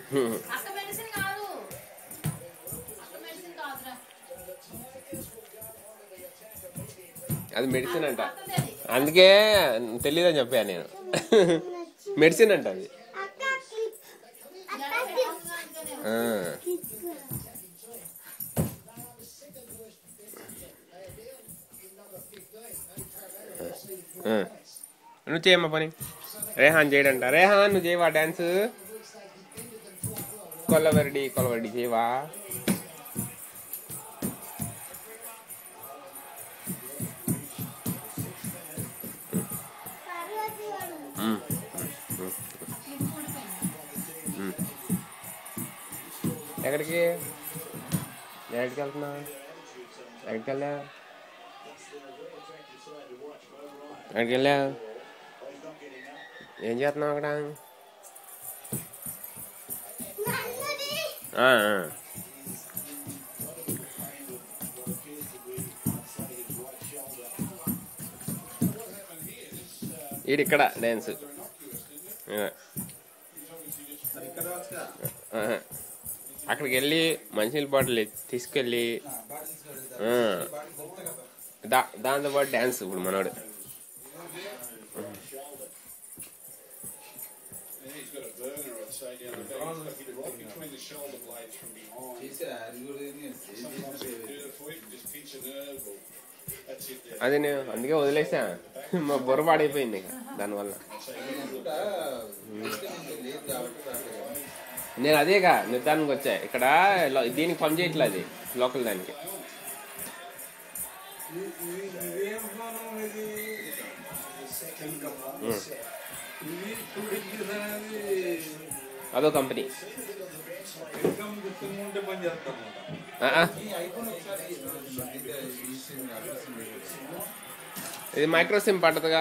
అది మెడిసిన్ అంట, అందుకే తెలీదని చెప్పాను నేను. మెడిసిన్ అంట అది. నువ్వు చేయమ్మా పని. రేహాన్ చేయడంట. రేహాన్ నువ్వు చేయవా డాన్స్? కొల్లవరడి కొల్లవరడి చేయవా? ఎక్కడికి ఎక్కడికి వెళ్తున్నా? ఎక్కడికి వెళ్ళా? ఎక్కడికి వెళ్ళా? ఏం చేస్తున్నావు అక్కడ? ఇక్కడ డాన్స్ అక్కడికి వెళ్ళి మంచినీళ్ళ బాటిల్ తీసుకెళ్ళి దాంతో పాటు డాన్స్ ఇప్పుడు మనోడు. అది నేను అందుకే వదిలేసా, మా బుర్ర పాడైపోయింది ఇక దానివల్ల. నేను అదేగా నిర్ధారణకు వచ్చా, ఇక్కడ దీనికి పని చేయట్లేదు, అది లోకల్ దానికి. అదో కంపెనీ. ఇది మైక్రో సిమ్ పట్టదుగా.